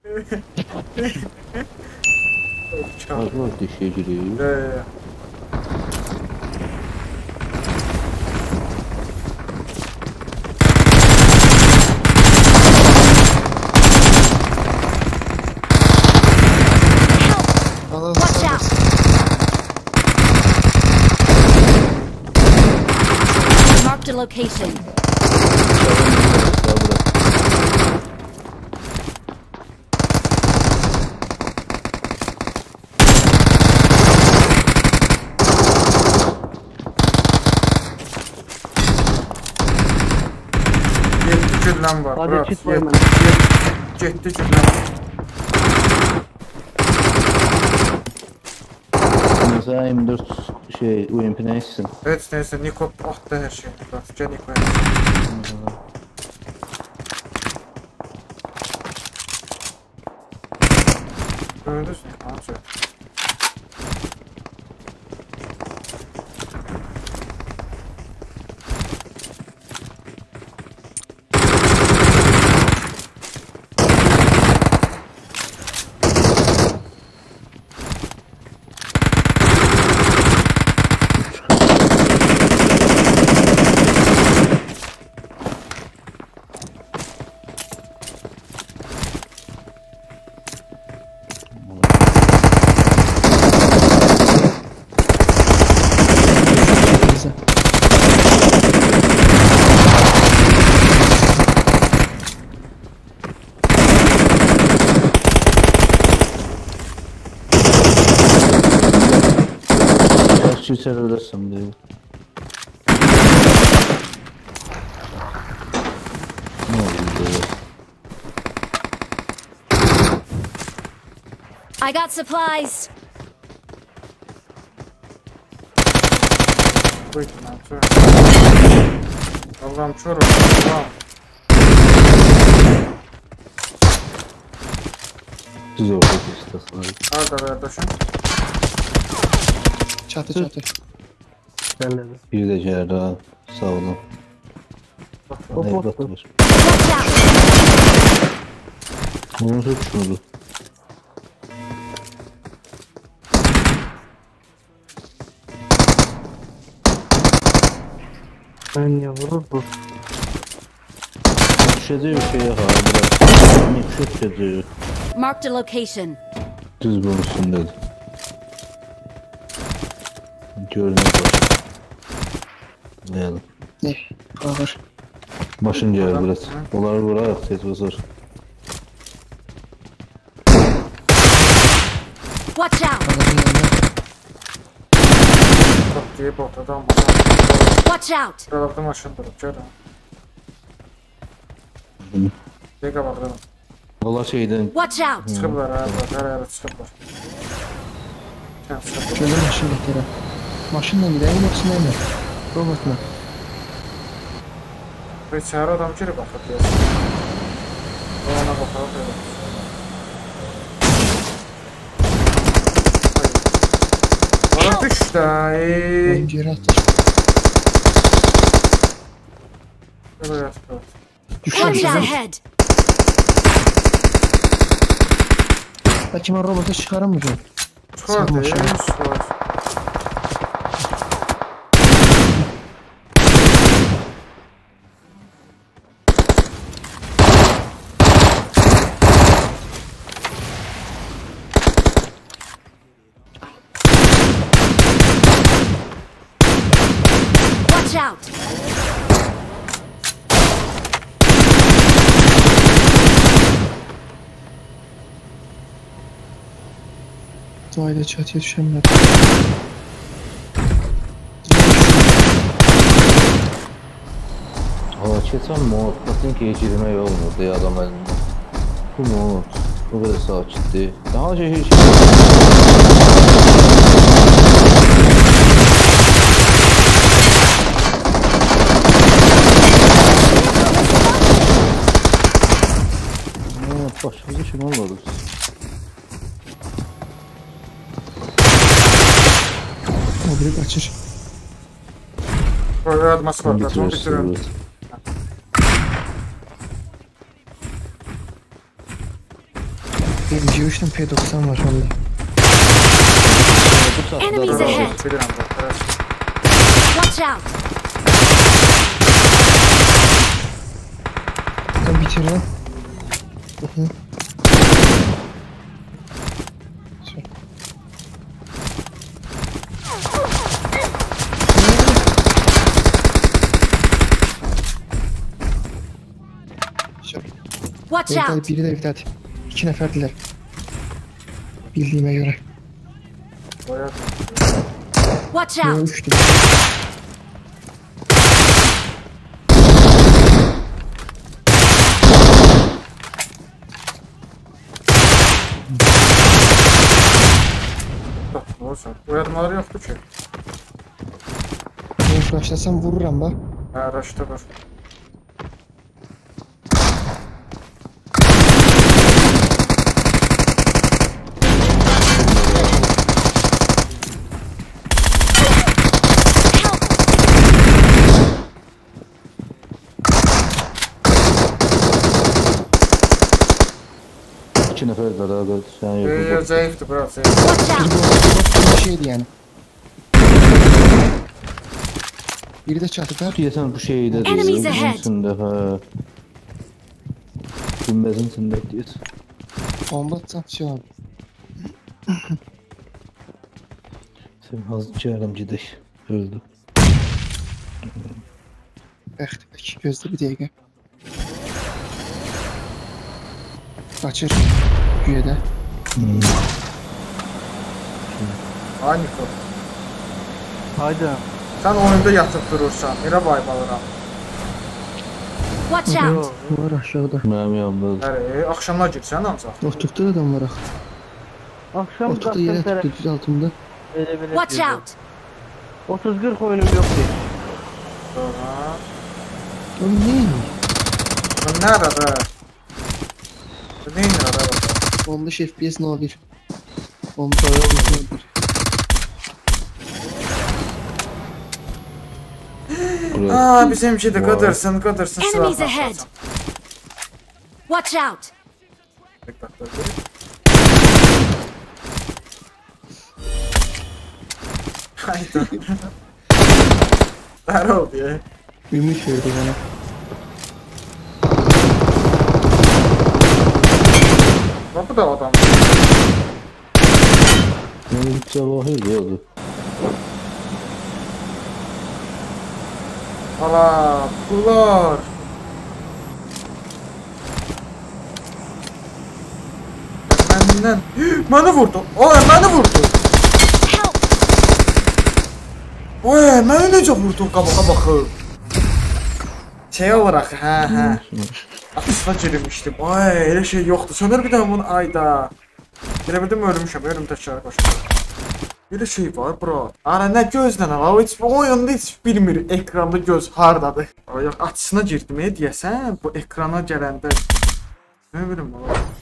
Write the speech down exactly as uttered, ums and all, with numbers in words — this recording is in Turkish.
Az var dişe giriyor. Eee. Watch out! Marked a location. Yetti güllem var. Hadi Bırak. çit var Yetti, mı? yetti, yetti güllem. Mesela M dört şey U M P neysin? Evet neyse Niko attı her şeyi. Bak gel Niko'ya. Öldürsün. Anca. Şu içeridesin diyor. Ne oldu? I got supplies. Buyurun Anca. Allah'ım çorum. Allah'ım. Düz orta kestasın. Nerede kardeşim? Çatı çatı. Sen de. Bir de cerrah. Sağ olun. O Ne postu. batmış? Watch out! Bunu tutmadı. Ben ya vurur bu. Düşeceği şeye ha biraz. Ne düşeceği? Marked a location. Düz bulmuşsun dedi. Görünür baş. Ne yalan. Ne? Ağır. Başın ciğer biraz. Onları vurarak ses basar. Watch out! Ağırın yanında. Bak diye bot adam. Watch out! Buralarda maşın durup gel. Dega bak adam. Valla şeyden Watch out! Çıkıplar ha. Bak her yere çıkıplar. Sen çıkıplar. Şöyle maşın getir ha. Maşınla gidelim yoksa neyle? Robotla. Ve çağrı adam geri bakıp diyorsun. Ona bakalım öyle. Bana düştü ay. Ben geri attım. Böyle yatıp evet. Watch Düşüyorum. ahead! Belki ben robota çıkaramayacağım. Çıkar Sen değil. maşın. Çıkar. Watch out! Doğayla çatıya düşemiyorum. hava keçen mod nasıl ki geçirme yol olmadı ya adam elinde. Bu mod o kadar sakitti. Daha şey şey. Ne başımıza için olmadı. O biri kaçır. Böyle atması var. Onu bitiriyorum. M G üç'ün P doksan var onda. Bu çatda Enemies da ahead. Bilirəm bak. Biraz. Watch out! Sen bitir lan. Hı hı. Sür. Sür. Watch Evde out! biri de evde hadi. İki neferdiler. Bildiğime göre. Boya. Watch Yo, out! üçtü. Bak, olsun. Uyarmaları yoktu ki. Ben başlasam vururum bak. Ha, raşta var. iki neferler abi. Sen Yo, yo, yok. zayıftı biraz. Zayıf. Watch Bir out! bot bir şeydi yani. Biri de çatıda. Diyesen bu şeyde Enemies değil. ahead. Üstünde ha. Gümbezin içinde diyorsun. Bomba atsam şey abi. Sen az yarımcıdır. Öldü. Bəxt, bək, gözlə bir dəqiqə. Qaçır. Güyədə. Ay Niko. Haydi. Sen oyunda yatıp durursan. Nereye bayb alıram? Watch out! Var aşağıda. Mənim yanımda. Hə, akşamlar girsən ancaq. Otukda da adam var ax. Akşam Otukda kalktım yerə taraf. tutdu düz altımda. Öyle böyle Watch diyordu. out! otuz kırk oyunum yok diye. Sonra. Oğlum ne yiyor? Lan nerede be? Bu neyin nerede be? on beş F P S no bir. on beş no bir. Aa, bizimki de Vay. kadırsın, kadırsın. Enemies silahla ahead! atacağım. Watch out! Bak, bak, bak, bak. Hayda. Ver oldu ya. Ümit verdi bana. Bak bu da adam. Benim cevahir yoldu. Ala, pular. Benden. Bana vurdu. Oy, bana vurdu. Help! Oy, bana necə vurdu qabağa baxıb. Şey olarak, hə, hə. Atısına girmişdim. Ay, elə şey yoxdur. Sönür bir daha bunu ayda. Elə bildim ölmüşəm, ölüm təkrar başladı. Belə şey var, bro. Ara nə gözlə ala, heç bu oyunda heç bilmir ekranda göz hardadır. Ay, yox, açısına girdim, e, deyəsən, bu ekrana gələndə. Nə bilim, ala.